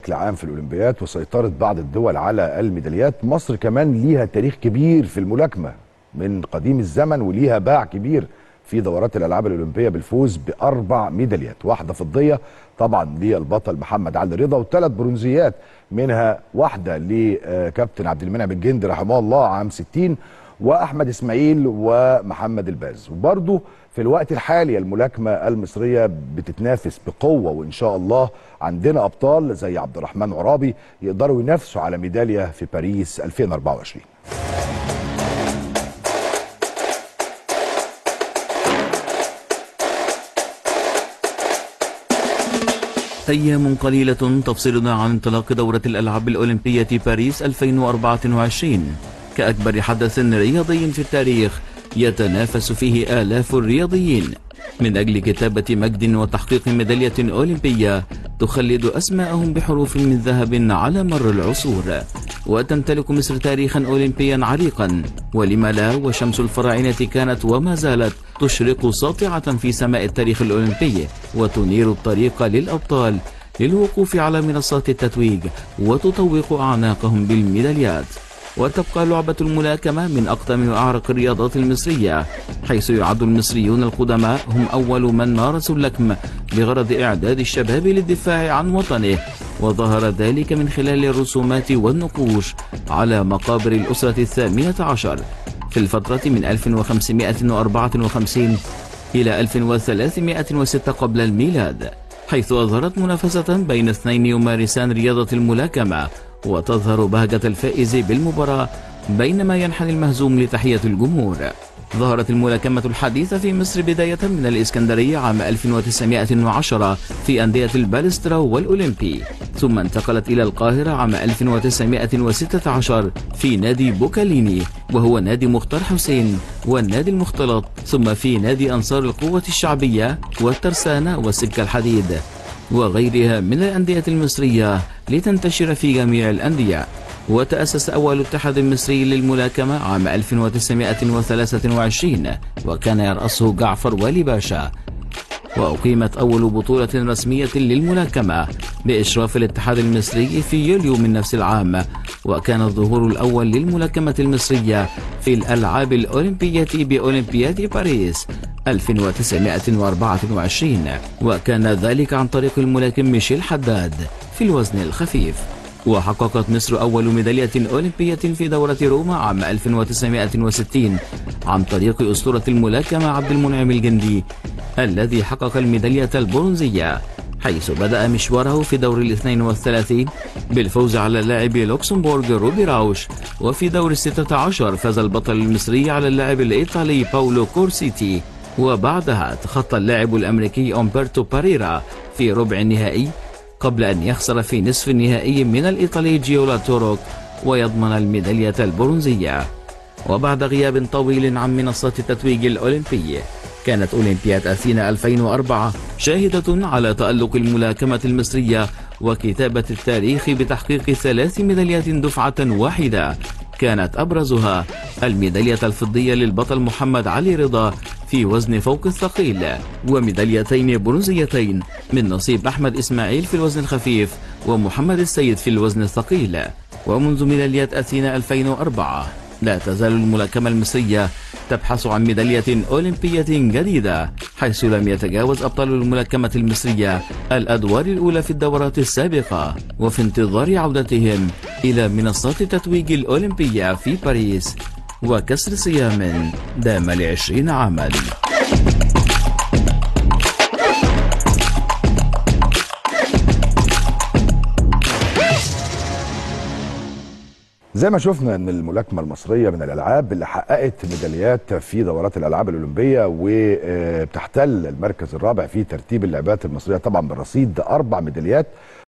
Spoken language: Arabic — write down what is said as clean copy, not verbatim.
بشكل عام في الأولمبيات وسيطرة بعض الدول على الميداليات، مصر كمان ليها تاريخ كبير في الملاكمة من قديم الزمن، وليها باع كبير في دورات الألعاب الأولمبية بالفوز ب4 ميداليات، واحدة فضية طبعا للبطل محمد علي رضا، و3 برونزيات منها واحدة لكابتن عبد المنعم الجندي رحمه الله عام 60، واحمد اسماعيل ومحمد الباز. وبرضه في الوقت الحالي الملاكمه المصريه بتتنافس بقوه، وان شاء الله عندنا ابطال زي عبد الرحمن عرابي يقدروا ينافسوا على ميداليه في باريس 2024. أيام قليلة تفصلنا عن انطلاق دورة الألعاب الأولمبية باريس 2024 كأكبر حدث رياضي في التاريخ يتنافس فيه آلاف الرياضيين من أجل كتابة مجد وتحقيق ميدالية أولمبية تخلد أسماءهم بحروف من ذهب على مر العصور. وتمتلك مصر تاريخا أولمبيا عريقا، ولم لا، وشمس الفراعنة كانت وما زالت تشرق ساطعة في سماء التاريخ الأولمبي وتنير الطريق للأبطال للوقوف على منصات التتويج وتطوق أعناقهم بالميداليات. وتبقى لعبة الملاكمة من أقدم وأعرق الرياضات المصرية، حيث يعد المصريون القدماء هم أول من مارسوا اللكم بغرض إعداد الشباب للدفاع عن وطنه، وظهر ذلك من خلال الرسومات والنقوش على مقابر الأسرة 18 في الفترة من 1554 إلى 1306 قبل الميلاد، حيث أظهرت منافسة بين 2 يمارسان رياضة الملاكمة، وتظهر بهجة الفائز بالمباراة بينما ينحني المهزوم لتحية الجمهور. ظهرت الملاكمة الحديثة في مصر بداية من الإسكندرية عام 1910 في أندية البالسترا والأولمبي، ثم انتقلت إلى القاهرة عام 1916 في نادي بوكاليني وهو نادي مختار حسين والنادي المختلط، ثم في نادي أنصار القوة الشعبية والترسانة والسكة الحديد وغيرها من الأندية المصرية لتنتشر في جميع الأندية. وتأسس أول اتحاد مصري للملاكمة عام 1923 وكان يرأسه جعفر والي باشا. وأقيمت أول بطولة رسمية للملاكمة بإشراف الاتحاد المصري في يوليو من نفس العام، وكان الظهور الأول للملاكمة المصرية في الألعاب الأولمبية بأولمبياد باريس 1924، وكان ذلك عن طريق الملاكم ميشيل حداد في الوزن الخفيف. وحققت مصر أول ميدالية أولمبية في دورة روما عام 1960 عن طريق أسطورة الملاكمة عبد المنعم الجندي الذي حقق الميدالية البرونزية، حيث بدأ مشواره في دور 32 بالفوز على اللاعب لوكسمبورغ روبي راوش، وفي دور 16 فاز البطل المصري على اللاعب الإيطالي باولو كورسيتي، وبعدها تخطى اللاعب الأمريكي أمبرتو باريرا في ربع النهائي قبل أن يخسر في نصف النهائي من الإيطالي جيولا توروك ويضمن الميدالية البرونزية. وبعد غياب طويل عن منصات التتويج الأولمبي، كانت أولمبياد أثينا 2004 شاهدة على تألق الملاكمة المصرية وكتابة التاريخ بتحقيق 3 ميداليات دفعة واحدة، كانت أبرزها الميدالية الفضية للبطل محمد علي رضا في وزن فوق الثقيل، وميداليتين برونزيتين من نصيب أحمد إسماعيل في الوزن الخفيف ومحمد السيد في الوزن الثقيل. ومنذ ميداليات أثينا 2004 لا تزال الملاكمة المصرية تبحث عن ميدالية أولمبية جديدة، حيث لم يتجاوز أبطال الملاكمة المصرية الأدوار الأولى في الدورات السابقة، وفي انتظار عودتهم إلى منصات التتويج الأولمبية في باريس وكسر صيام دام ل20 عاما. زي ما شفنا ان الملاكمه المصريه من الالعاب اللي حققت ميداليات في دورات الالعاب الاولمبيه، وبتحتل المركز الرابع في ترتيب اللعبات المصريه طبعا بالرصيد 4 ميداليات.